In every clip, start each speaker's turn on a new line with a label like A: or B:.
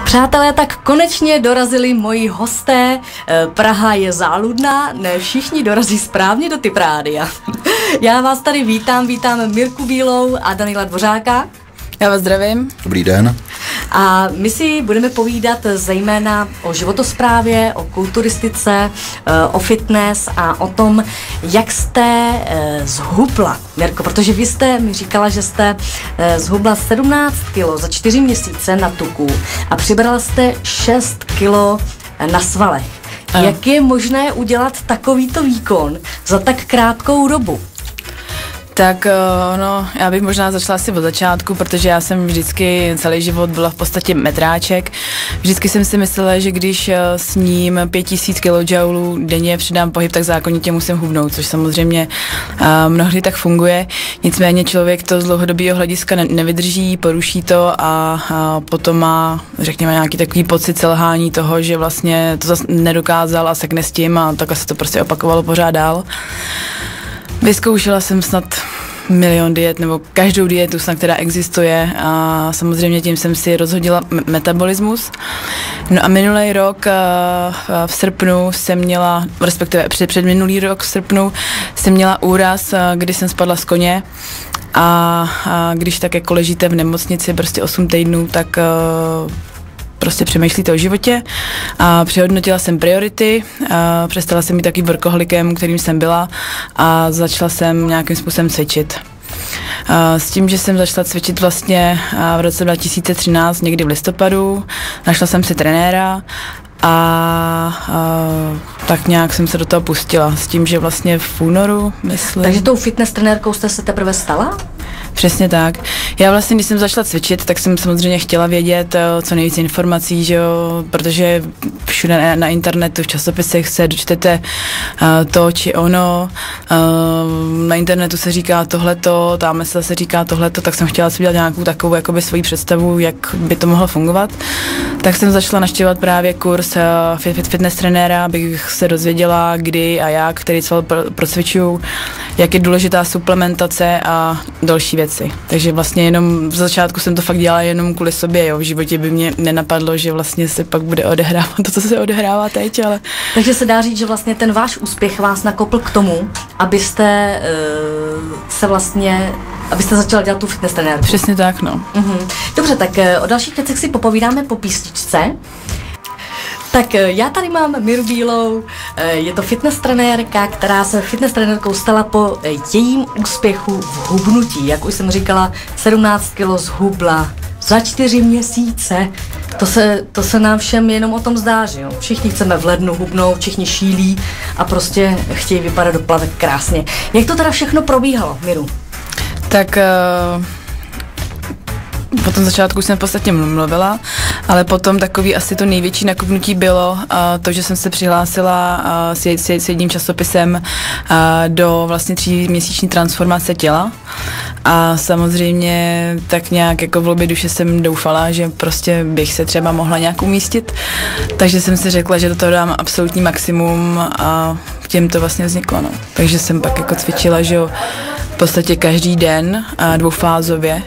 A: Přátelé, tak konečně dorazili moji hosté. Praha je záludná, ne všichni dorazí správně do Typ Rádia. Já vás tady vítám Mirku Bílou a Daniela Dvořáka.
B: Já vás zdravím.
C: Dobrý den.
A: A my si budeme povídat zejména o životosprávě, o kulturistice, o fitness a o tom, jak jste zhubla, Mirko, protože vy jste mi říkala, že jste zhubla 17 kilo za 4 měsíce na tuku a přibrala jste 6 kilo na svalech. Jak je možné udělat takovýto výkon za tak krátkou dobu?
B: Tak já bych možná začala asi od začátku, protože já jsem vždycky celý život byla v podstatě metráček. Vždycky jsem si myslela, že když s ním 5000 kJ denně přidám pohyb, tak zákonitě musím hubnout, což samozřejmě mnohdy tak funguje. Nicméně člověk to z dlouhodobého hlediska nevydrží, poruší to a potom má, řekněme, nějaký takový pocit selhání toho, že vlastně to zase nedokázal a sekne s tím a takhle se to prostě opakovalo pořád dál. Vyzkoušela jsem snad milion diet, nebo každou dietu snad, která existuje a samozřejmě tím jsem si rozhodila metabolismus. No a minulý rok v srpnu jsem měla, respektive předminulý rok v srpnu jsem měla úraz, kdy jsem spadla z koně a když tak jako ležíte v nemocnici prostě 8 týdnů, tak prostě přemýšlíte o životě a přehodnotila jsem priority, přestala jsem být takovým workoholikem, kterým jsem byla a začala jsem nějakým způsobem cvičit. S tím, že jsem začala cvičit vlastně v roce 2013, někdy v listopadu, našla jsem si trenéra a tak nějak jsem se do toho pustila, s tím, že vlastně v únoru, myslím.
A: Takže tou fitness trenérkou jste se teprve stala?
B: Přesně tak. Já vlastně, když jsem začala cvičit, tak jsem samozřejmě chtěla vědět co nejvíc informací, že jo, protože všude na internetu, v časopisech se dočtete to či ono, na internetu se říká tohleto, tam se říká tohleto, tak jsem chtěla si udělat nějakou takovou jakoby svoji představu, jak by to mohlo fungovat. Tak jsem začala navštěvovat právě kurz fitness trenéra, abych se dozvěděla, kdy a jak, který sval procvičuju, jak je důležitá suplementace a další věci. Takže vlastně jenom v začátku jsem to fakt dělala jenom kvůli sobě, jo. V životě by mě nenapadlo, že vlastně se pak bude odehrávat to, co se odehrává teď, ale... Takže
A: se dá říct, že vlastně ten váš úspěch vás nakopl k tomu, abyste abyste začala dělat tu fitness trenérku.
B: Přesně tak, no.
A: Dobře, tak o dalších věcech si popovídáme po písničce. Tak já tady mám Miru Bílou, je to fitness trenérka, která se fitness trenérkou stala po jejím úspěchu v hubnutí. Jak už jsem říkala, 17 kilo zhubla za 4 měsíce. To se nám všem jenom o tom zdá, že jo? Všichni chceme v lednu hubnout, všichni šílí a prostě chtějí vypadat do platek krásně. Jak to teda všechno probíhalo, Miru?
B: Tak... Po tom začátku jsem v podstatě mluvila, ale potom takový asi to největší nakopnutí bylo to, že jsem se přihlásila s jedním časopisem do vlastně 3měsíční transformace těla a samozřejmě tak nějak jako v hloubi duše jsem doufala, že prostě bych se třeba mohla nějak umístit, takže jsem si řekla, že do toho dám absolutní maximum a tím to vlastně vzniklo, no. Takže jsem pak jako cvičila, že jo, v podstatě každý den dvoufázově,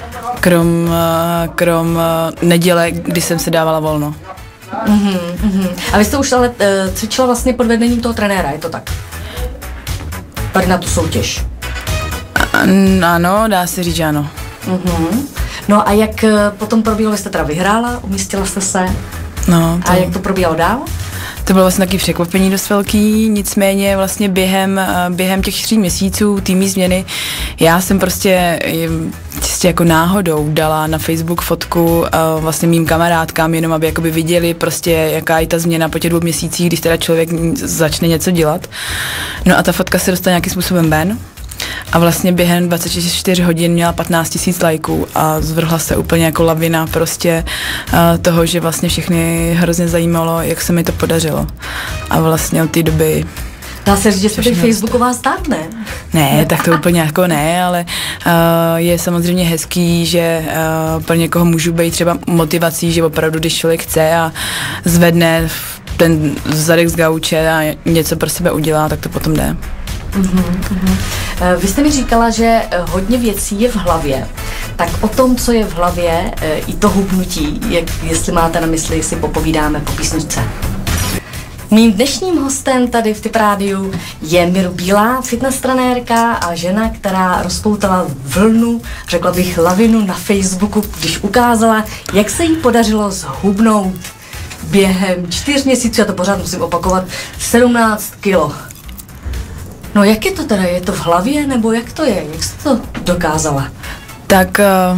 B: krom neděle, kdy jsem se dávala volno.
A: A vy jste už ale cvičila vlastně pod vedením toho trenéra, je to tak? Tady na tu soutěž.
B: Ano, dá se říct, že ano.
A: No a jak potom probíhalo, vy jste teda vyhrála, umístila jste se?
B: No.
A: A jak to probíhalo dál?
B: To bylo vlastně taky překvapení dost velký, nicméně vlastně během těch 3 měsíců týmní změny já jsem prostě čistě jako náhodou dala na Facebook fotku vlastně mým kamarádkám, jenom aby jakoby viděli prostě, jaká je ta změna po těch 2 měsících, když teda člověk začne něco dělat. No a ta fotka se dostala nějakým způsobem ven. A vlastně během 24 hodin měla 15 000 lajků a zvrhla se úplně jako lavina prostě toho, že vlastně všechny hrozně zajímalo, jak se mi to podařilo. A vlastně od té doby...
A: Dá se říct, že jste teď facebooková stát, ne?
B: Ne, tak to úplně jako ne, ale je samozřejmě hezký, že pro někoho můžu být třeba motivací, že opravdu, když člověk chce a zvedne ten zadek z gauče a něco pro sebe udělá, tak to potom jde.
A: Vy jste mi říkala, že hodně věcí je v hlavě. Tak o tom, co je v hlavě, i to hubnutí, jestli máte na mysli, si popovídáme po písničce. Mým dnešním hostem tady v Tip Rádiu je Miru Bílá, fitness trenérka a žena, která rozpoutala vlnu, řekla bych lavinu na Facebooku, když ukázala, jak se jí podařilo zhubnout během 4 měsíců, já to pořád musím opakovat, 17 kilo. No jak je to teda? Je to v hlavě, nebo jak to je? Jak jste to dokázala?
B: Tak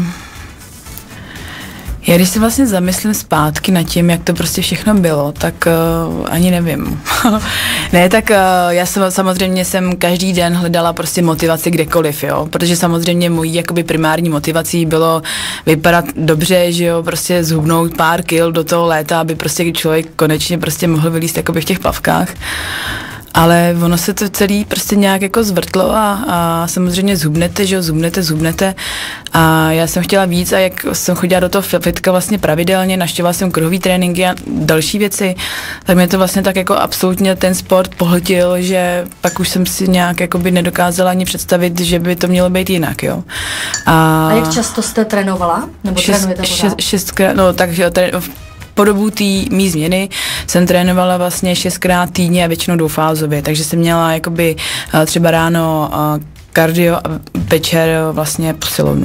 B: já když se vlastně zamyslím zpátky nad tím, jak to prostě všechno bylo, tak ani nevím. Ne, tak já samozřejmě jsem každý den hledala prostě motivaci kdekoliv, jo, protože samozřejmě mojí jakoby primární motivací bylo vypadat dobře, že jo, prostě zhubnout pár kil do toho léta, aby prostě člověk konečně prostě mohl vylízt jakoby v těch plavkách. Ale ono se to celý prostě nějak jako zvrtlo a samozřejmě zhubnete, že jo, zhubnete a já jsem chtěla víc a jak jsem chodila do toho fitka vlastně pravidelně, navštěvovala jsem kruhový tréninky a další věci, tak mě to vlastně tak jako absolutně ten sport pohltil, že pak už jsem si nějak jakoby nedokázala ani představit, že by to mělo být jinak, jo.
A: A jak často jste trénovala? Nebo trénujete pořád?
B: 6krát, no takže po dobu té mý změny jsem trénovala vlastně 6krát týdně a většinou dvoufázově, takže jsem měla jakoby třeba ráno kardio a večer vlastně posilovnu.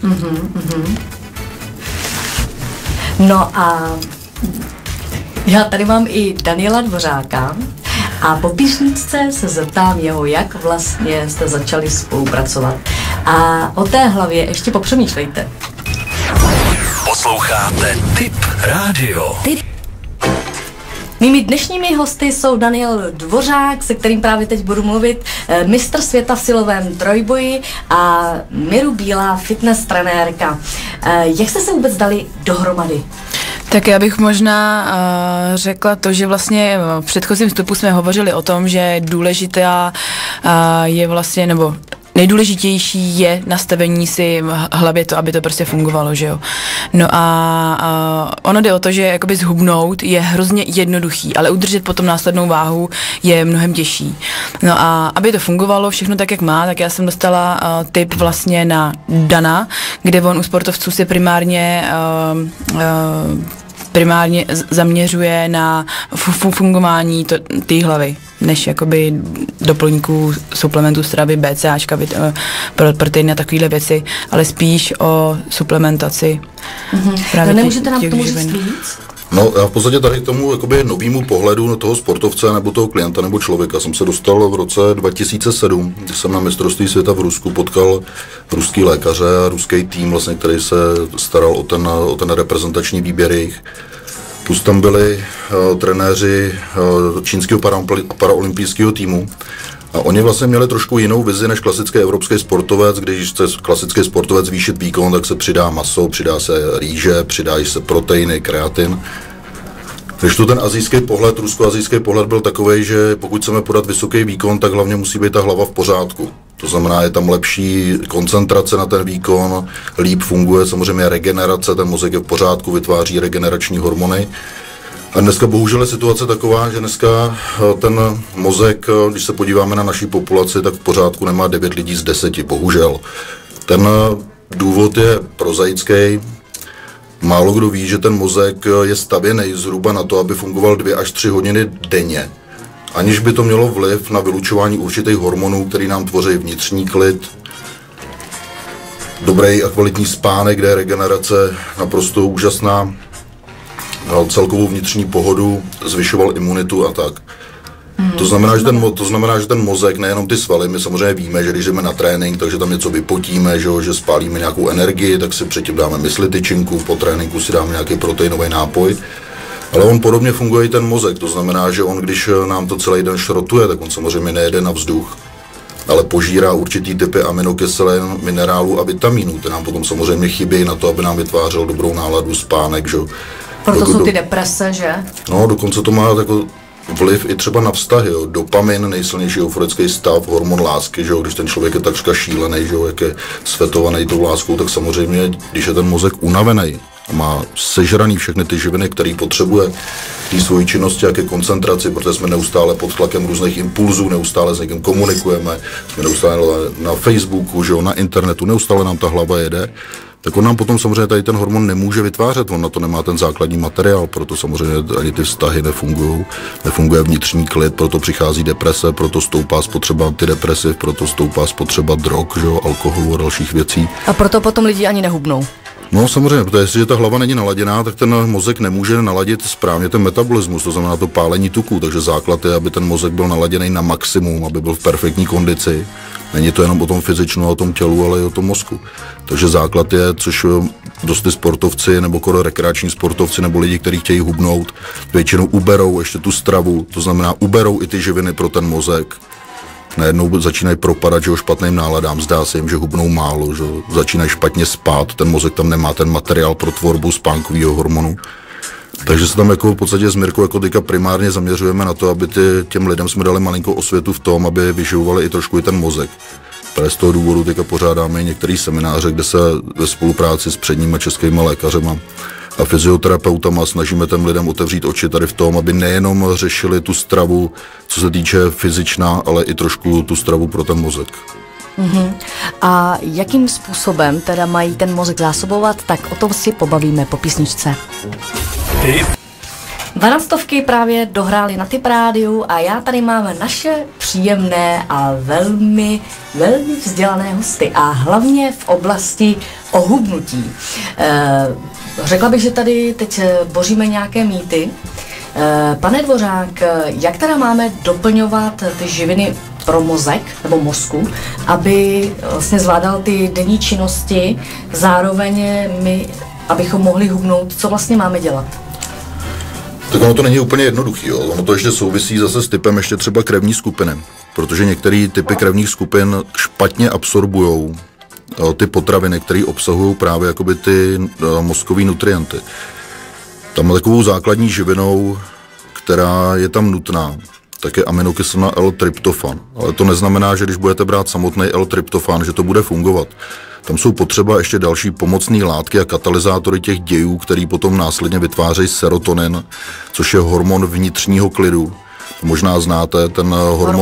A: No a já tady mám i Daniela Dvořáka a po písničce se zeptám jeho, jak vlastně jste začali spolupracovat. A o té hlavě ještě popřemýšlejte.
C: Posloucháte Tip Rádio.
A: Mými dnešními hosty jsou Daniel Dvořák, se kterým právě teď budu mluvit, mistr světa v silovém trojboji a Miru Bílá, fitness trenérka. Jak jste se vůbec dali dohromady?
B: Tak já bych možná řekla to, že vlastně v předchozím vstupu jsme hovořili o tom, že důležitá je vlastně, nebo nejdůležitější je nastavení si v hlavě to, aby to prostě fungovalo, že jo. No a ono jde o to, že jakoby zhubnout je hrozně jednoduchý, ale udržet potom následnou váhu je mnohem těžší. No a aby to fungovalo všechno tak, jak má, tak já jsem dostala tip vlastně na Dana, kde on u sportovců si primárně zaměřuje na fungování té hlavy, než jakoby doplňků suplementů stravy, BCAčka, proteiny a takovéhle věci, ale spíš o suplementaci.
A: Právě nemůžete nám k tomu říct víc?
D: No, já v podstatě tady k tomu jakoby novýmu pohledu na toho sportovce nebo toho klienta nebo člověka jsem se dostal v roce 2007, kdy jsem na mistrovství světa v Rusku potkal ruský lékaře a ruský tým, vlastně, který se staral o ten reprezentační výběr jejich. Plus tam byli trenéři čínského paraolympijského týmu. A oni vlastně měli trošku jinou vizi než klasický evropský sportovec. Když chce klasický sportovec zvýšit výkon, tak se přidá maso, přidá se rýže, přidají se proteiny, kreatin. Když tu ten asijský pohled, rusko-asijský pohled byl takovej, že pokud chceme podat vysoký výkon, tak hlavně musí být ta hlava v pořádku. To znamená, je tam lepší koncentrace na ten výkon, líp funguje samozřejmě regenerace, ten mozek je v pořádku, vytváří regenerační hormony. A dneska bohužel je situace taková, že dneska ten mozek, když se podíváme na naší populaci, tak v pořádku nemá 9 lidí z 10, bohužel. Ten důvod je prozaický. Málo kdo ví, že ten mozek je stavěný zhruba na to, aby fungoval 2 až 3 hodiny denně. Aniž by to mělo vliv na vylučování určitých hormonů, který nám tvoří vnitřní klid, dobrý a kvalitní spánek, kde je regenerace naprosto úžasná, celkovou vnitřní pohodu, zvyšoval imunitu a tak. To znamená, že ten mozek, nejenom ty svaly, my samozřejmě víme, že když jdeme na trénink, takže tam něco vypotíme, že spálíme nějakou energii, tak si předtím dáme myslityčinku, po tréninku si dáme nějaký proteinový nápoj. Ale on podobně funguje i ten mozek, to znamená, že on, když nám to celý den šrotuje, tak on samozřejmě nejede na vzduch, ale požírá určitý typy aminokyselin, minerálů a vitamínů, které nám potom samozřejmě chybí na to, aby nám vytvářel dobrou náladu, spánek, že?
A: Proto jsou ty deprese, že? No,
D: dokonce to má jako vliv i třeba na vztahy, jo. Dopamin, nejsilnější euforický stav, hormon lásky, že jo. Když ten člověk je takřka šílený, že jo, jak je svetovaný tou láskou, tak samozřejmě, když je ten mozek unavený a má sežraný všechny ty živiny, které potřebuje k té svojí činnosti a ke koncentraci, protože jsme neustále pod tlakem různých impulzů, neustále s někým komunikujeme, jsme neustále na Facebooku, že jo, na internetu, neustále nám ta hlava jede, tak on nám potom samozřejmě tady ten hormon nemůže vytvářet, on na to nemá ten základní materiál, proto samozřejmě ani ty vztahy nefungují, nefunguje vnitřní klid, proto přichází deprese, proto stoupá spotřeba antidepresiv, proto stoupá spotřeba drog, že jo, alkoholu a dalších věcí.
A: A proto potom lidi ani nehubnou.
D: No samozřejmě, protože jestliže ta hlava není naladěná, tak ten mozek nemůže naladit správně ten metabolismus, to znamená to pálení tuků, takže základ je, aby ten mozek byl naladěný na maximum, aby byl v perfektní kondici. Není to jenom o tom fyzičnu a o tom tělu, ale i o tom mozku. Takže základ je, což dost ty sportovci nebo rekreační sportovci nebo lidi, kteří chtějí hubnout, většinou uberou ještě tu stravu, to znamená uberou i ty živiny pro ten mozek. Najednou začínají propadat, že špatným náladám, zdá se jim, že hubnou málo, že začínají špatně spát, ten mozek tam nemá ten materiál pro tvorbu spánkového hormonu. Takže se tam jako v podstatě s Mirkou jako teďka primárně zaměřujeme na to, aby těm lidem jsme dali malinkou osvětu v tom, aby vyživovali i trošku i ten mozek. Právě z toho důvodu teďka pořádáme i některé semináře, kde se ve spolupráci s předníma českými lékařema a fyzioterapeutama snažíme těm lidem otevřít oči tady v tom, aby nejenom řešili tu stravu, co se týče fyzičná, ale i trošku tu stravu pro ten mozek.
A: A jakým způsobem teda mají ten mozek zásobovat, tak o tom si pobavíme po písničce. 12 právě dohráli na Tip rádiu a já tady mám naše příjemné a velmi vzdělané hosty a hlavně v oblasti ohubnutí. Řekla bych, že tady teď boříme nějaké mýty. Pane Dvořák, jak teda máme doplňovat ty živiny pro mozek nebo mozku, aby vlastně zvládal ty denní činnosti, zároveň my, abychom mohli hubnout, co vlastně máme dělat?
D: Tak ono to není úplně jednoduchý, jo. Ono to ještě souvisí zase s typem ještě třeba krevní skupiny, protože některé typy krevních skupin špatně absorbujou ty potraviny, které obsahují právě jakoby ty mozkové nutrienty. Tam takovou základní živinou, která je tam nutná, tak je aminokyselina L-tryptofan. Ale to neznamená, že když budete brát samotný L-tryptofan, že to bude fungovat. Tam jsou potřeba ještě další pomocné látky a katalyzátory těch dějů, který potom následně vytvářejí serotonin, což je hormon vnitřního klidu. Možná znáte, ten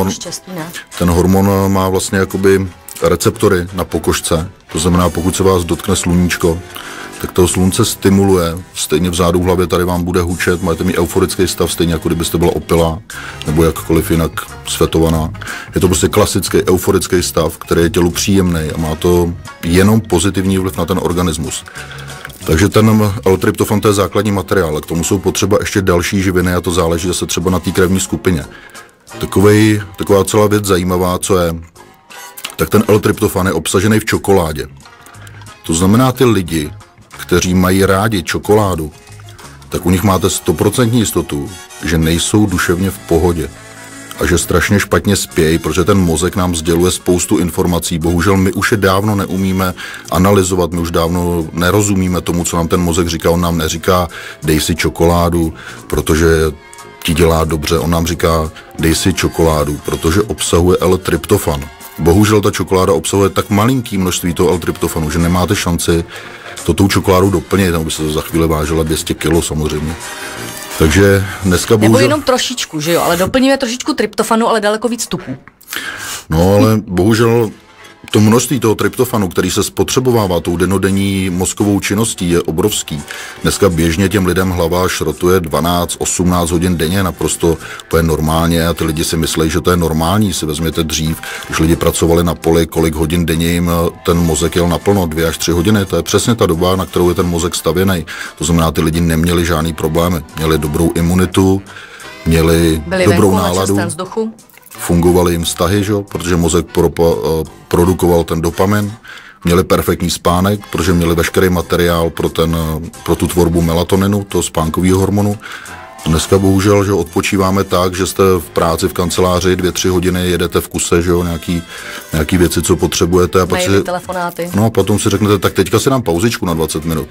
D: hormon má vlastně jakoby receptory na pokožce. To znamená, pokud se vás dotkne sluníčko, tak to slunce stimuluje, stejně vzadu v hlavě tady vám bude hučet, máte mít euforický stav, stejně jako kdybyste byla opilá, nebo jakkoliv jinak svetovaná. Je to prostě klasický euforický stav, který je tělu příjemný a má to jenom pozitivní vliv na ten organismus. Takže ten L-tryptofan to je základní materiál, a k tomu jsou potřeba ještě další živiny a to záleží zase třeba na té krevní skupině. Taková celá věc zajímavá, co je, tak ten L-tryptofan je obsažený v čokoládě. To znamená, ty lidi, kteří mají rádi čokoládu, tak u nich máte 100% jistotu, že nejsou duševně v pohodě a že strašně špatně spějí, protože ten mozek nám sděluje spoustu informací. Bohužel my už je dávno neumíme analyzovat, my už dávno nerozumíme tomu, co nám ten mozek říká. On nám neříká, dej si čokoládu, protože ti dělá dobře. On nám říká, dej si čokoládu, protože obsahuje L-tryptofan. Bohužel ta čokoláda obsahuje tak malinký množství toho L-tryptofanu, že nemáte šanci to tou čokoládou doplnit, aby se za chvíli vážila 200 kg samozřejmě. Takže dneska bohužel...
A: Nebo jenom trošičku, že jo, ale doplníme trošičku tryptofanu, ale daleko víc tuků.
D: No ale bohužel to množství toho tryptofanu, který se spotřebovává tou denodenní mozkovou činností, je obrovský. Dneska běžně těm lidem hlava šrotuje 12-18 hodin denně, naprosto to je normálně a ty lidi si myslí, že to je normální. Si vezměte dřív, když lidi pracovali na poli, kolik hodin denně jim ten mozek jel naplno, 2 až 3 hodiny. To je přesně ta doba, na kterou je ten mozek stavěný. To znamená, ty lidi neměli žádný problémy. Měli dobrou imunitu, měli dobrou náladu. Fungovaly jim vztahy, že? Protože mozek produkoval ten dopamin, měli perfektní spánek, protože měli veškerý materiál pro tu tvorbu melatoninu, toho spánkového hormonu. A dneska bohužel, že odpočíváme tak, že jste v práci v kanceláři 2-3 hodiny, jedete v kuse, že jo, nějaký věci, co potřebujete. A pak
A: telefonáty.
D: No a potom si řeknete, tak teďka si dám pauzičku na 20 minut.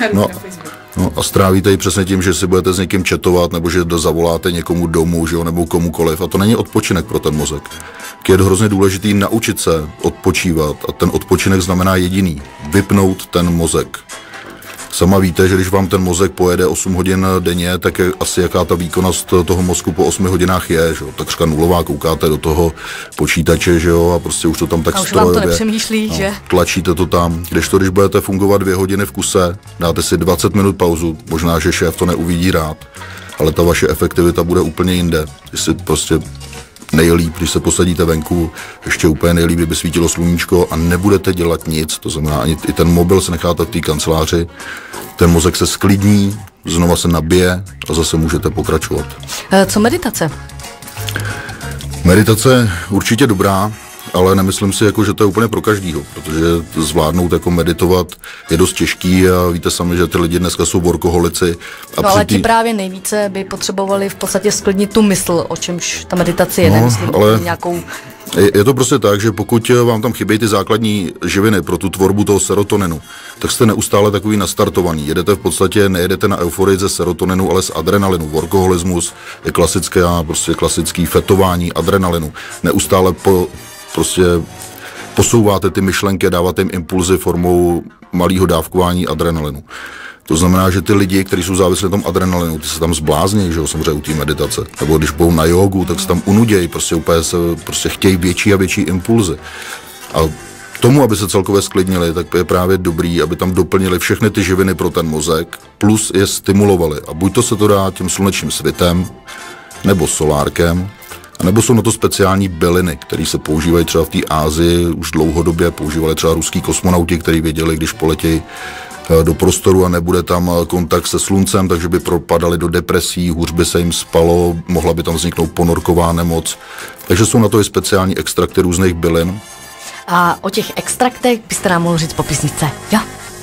D: No a strávíte ji přesně tím, že si budete s někým chatovat, nebo že zavoláte někomu domů, že jo, nebo komukoliv. A to není odpočinek pro ten mozek. Je hrozně důležitý naučit se odpočívat. A ten odpočinek znamená jediný. Vypnout ten mozek. Sama víte, že když vám ten mozek pojede 8 hodin denně, tak je asi jaká ta výkonnost toho mozku po 8 hodinách je, že jo? Takřka nulová, koukáte do toho počítače, že jo, a prostě už to tam tak
A: a už vám to nepřemýšlí, že?
D: Tlačíte to tam, když budete fungovat 2 hodiny v kuse, dáte si 20 minut pauzu, možná, že šéf to neuvidí rád, ale ta vaše efektivita bude úplně jinde. Jestli prostě nejlíp, když se posadíte venku, ještě úplně nejlíp, kdyby svítilo sluníčko a nebudete dělat nic, to znamená ani i ten mobil se necháte v té kanceláři, ten mozek se sklidní, znova se nabije a zase můžete pokračovat.
A: Co meditace?
D: Meditace určitě dobrá, ale nemyslím si, že to je úplně pro každýho, protože zvládnout meditovat je dost těžký a víte sami, že ty lidi dneska jsou workoholici.
A: No ale ti právě nejvíce by potřebovali v podstatě sklidnit tu mysl, o čemž ta meditace je, nemyslím ale nějakou...
D: Je to prostě tak, že pokud vám tam chybějí ty základní živiny pro tu tvorbu toho serotoninu, tak jste neustále takový nastartovaný. Jedete v podstatě, nejedete na euforii ze serotoninu, ale z adrenalinu. Workoholismus je klasický fetování adrenalinu. Neustále prostě posouváte ty myšlenky, dáváte jim impulzy formou malého dávkování adrenalinu. To znamená, že ty lidi, kteří jsou závislí na tom adrenalinu, ty se tam zblázní, že jo, samozřejmě u té meditace. Nebo když budou na jogu, tak se tam unudějí, prostě chtějí větší a větší impulzy. A tomu, aby se celkově sklidnili, tak je právě dobrý, aby tam doplnili všechny ty živiny pro ten mozek, plus je stimulovali. A buď to se to dá tím slunečním svitem, nebo solárkem, a nebo jsou na to speciální byliny, které se používají třeba v té Asii už dlouhodobě, používali třeba ruský kosmonauti, kteří věděli, když poletějí do prostoru a nebude tam kontakt se sluncem, takže by propadali do depresí, hůř by se jim spalo, mohla by tam vzniknout ponorková nemoc. Takže jsou na to i speciální extrakty různých bylin.
A: A o těch extraktech byste nám mohl říct po písničce, jo?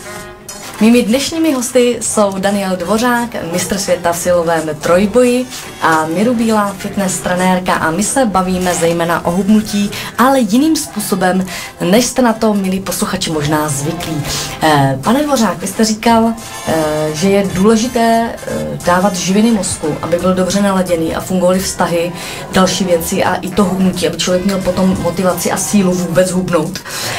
A: Mými dnešními hosty jsou Daniel Dvořák, mistr světa v silovém trojboji, a Miru Bílá, fitness trenérka, a my se bavíme zejména o hubnutí, ale jiným způsobem, než jste na to, milí posluchači, možná zvyklí. Pane Dvořák, vy jste říkal, že je důležité dávat živiny mozku, aby byl dobře naladěný a fungovaly vztahy, další věci a i to hubnutí, aby člověk měl potom motivaci a sílu vůbec hubnout.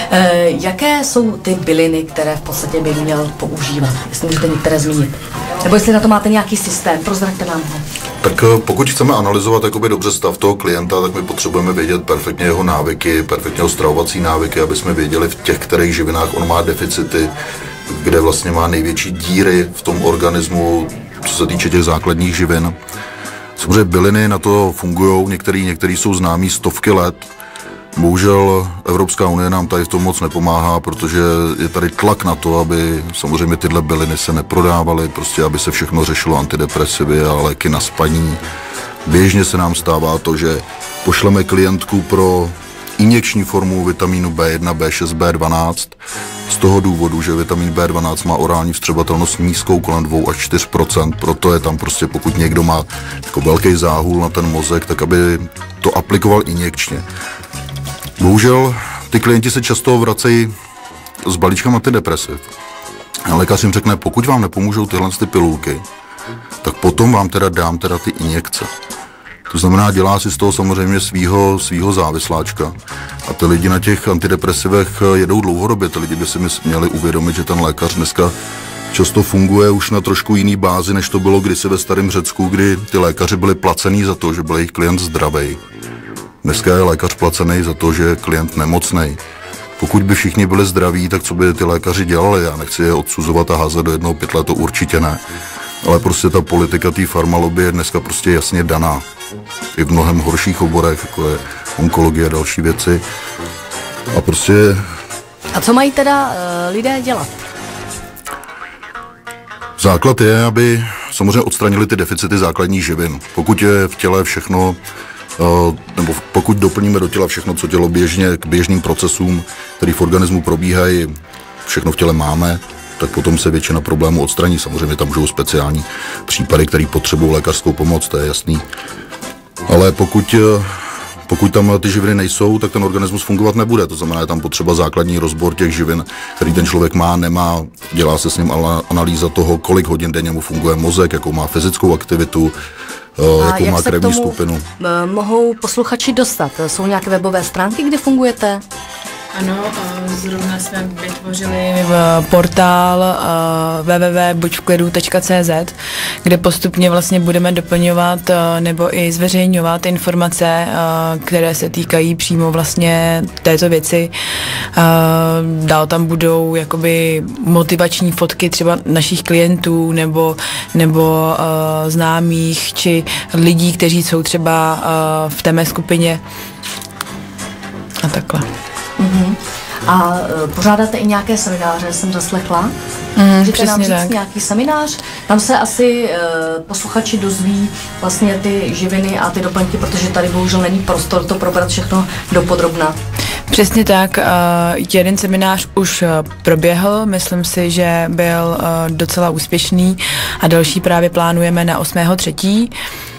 A: Jaké jsou ty byliny, které v podstatě by měl používat, jestli můžete některé zmínit? Nebo jestli na to máte nějaký systém, prozraďte nám ho.
D: Tak pokud chceme analyzovat dobře stav toho klienta, tak my potřebujeme vědět perfektně jeho návyky, perfektně jeho stravovací návyky, aby jsme věděli v těch, kterých živinách on má deficity, kde vlastně má největší díry v tom organismu, co se týče těch základních živin. Samozřejmě byliny na to fungují, některý jsou známí stovky let. Bohužel Evropská unie nám tady v tom moc nepomáhá, protože je tady tlak na to, aby samozřejmě tyhle byliny se neprodávaly, prostě aby se všechno řešilo antidepresivy a léky na spaní. Běžně se nám stává to, že pošleme klientku pro injekční formu vitamínu B1, B6, B12 z toho důvodu, že vitamin B12 má orální vstřebatelnost nízkou, kolem 2 až 4%, proto je tam prostě, pokud někdo má velký záhul na ten mozek, tak aby to aplikoval injekčně. Bohužel ty klienti se často vracejí s balíčkem antidepresiv. A lékař jim řekne, pokud vám nepomůžou tyhle pilulky, tak potom vám dám ty injekce. To znamená, dělá si z toho samozřejmě svýho závisláčka. A ty lidi na těch antidepresivech jedou dlouhodobě. Ty lidi by si měli uvědomit, že ten lékař dneska často funguje už na trošku jiný bázi, než to bylo kdysi ve starém Řecku, kdy ty lékaři byli placený za to, že byl jejich klient zdravý. Dneska je lékař placený za to, že je klient nemocnej. Pokud by všichni byli zdraví, tak co by ty lékaři dělali? Já nechci je odsuzovat a házet do jednoho pytle, to určitě ne. Ale prostě ta politika té farmalobby je dneska prostě jasně daná. I v mnohem horších oborech, jako je onkologie a další věci. A prostě...
A: A co mají teda lidé dělat?
D: Základ je, aby samozřejmě odstranili ty deficity základních živin. Pokud je v těle všechno, nebo pokud doplníme do těla všechno, co tělo běžně k běžným procesům, které v organismu probíhají, všechno v těle máme, tak potom se většina problémů odstraní. Samozřejmě tam můžou speciální případy, které potřebují lékařskou pomoc, to je jasný. Ale pokud tam ty živiny nejsou, tak ten organismus fungovat nebude. To znamená, je tam potřeba základní rozbor těch živin, který ten člověk má, nemá. Dělá se s ním analýza toho, kolik hodin denně mu funguje mozek, jakou má fyzickou aktivitu, jakou má krevní skupinu.
A: Mohou posluchači dostat? Jsou nějaké webové stránky, kde fungujete?
B: Ano, zrovna jsme vytvořili portál www.buďvklidu.cz, kde postupně vlastně budeme doplňovat nebo i zveřejňovat informace, které se týkají přímo vlastně této věci. Dál tam budou jakoby motivační fotky třeba našich klientů nebo známých či lidí, kteří jsou třeba v té mé skupině a takhle.
A: Mm-hmm. A pořádáte i nějaké semináře, jsem zaslechla. Můžete nám říct nějaký seminář? Tam se asi posluchači dozví vlastně ty živiny a ty doplňky, protože tady bohužel není prostor to probrat všechno dopodrobna.
B: Přesně tak, jeden seminář už proběhl, myslím si, že byl docela úspěšný a další právě plánujeme na 8.3.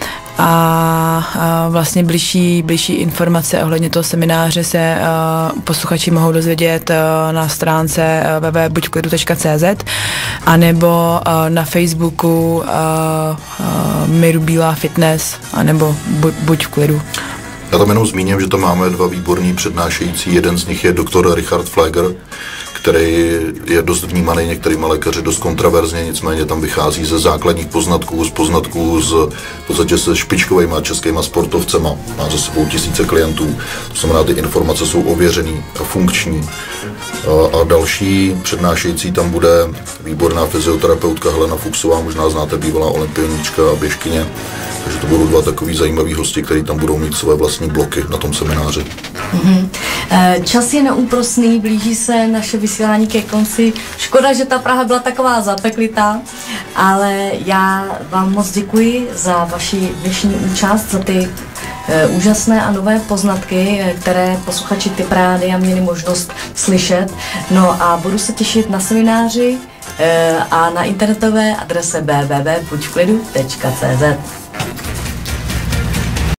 B: A vlastně bližší informace ohledně toho semináře se posluchači mohou dozvědět na stránce www.buďvklidu.cz anebo na Facebooku Miru Bílá Fitness anebo Buď v klidu.
D: Já tam jenom zmíním, že tam máme dva výborní přednášející. Jeden z nich je doktor Richard Fleger, který je dost vnímaný některými lékaři, dost kontroverzně, nicméně tam vychází ze základních poznatků v podstatě se špičkovými českými sportovcema. Má za sebou tisíce klientů, to znamená, ty informace jsou ověřený a funkční. A další přednášející tam bude výborná fyzioterapeutka Helena Fuchsová, možná znáte, bývalá olympionička a běžkyně. Takže to budou dva takový zajímaví hosti, kteří tam budou mít své vlastní bloky na tom semináři.
A: Mm-hmm. Čas je neúprosný, blíží se naše vysílání ke konci. Škoda, že ta Praha byla taková zapeklitá, ale já vám moc děkuji za vaši dnešní účast, za ty úžasné a nové poznatky, které posluchači Tip Rádia měli možnost slyšet. No a budu se těšit na semináři a na internetové adrese www.buďvklidu.cz.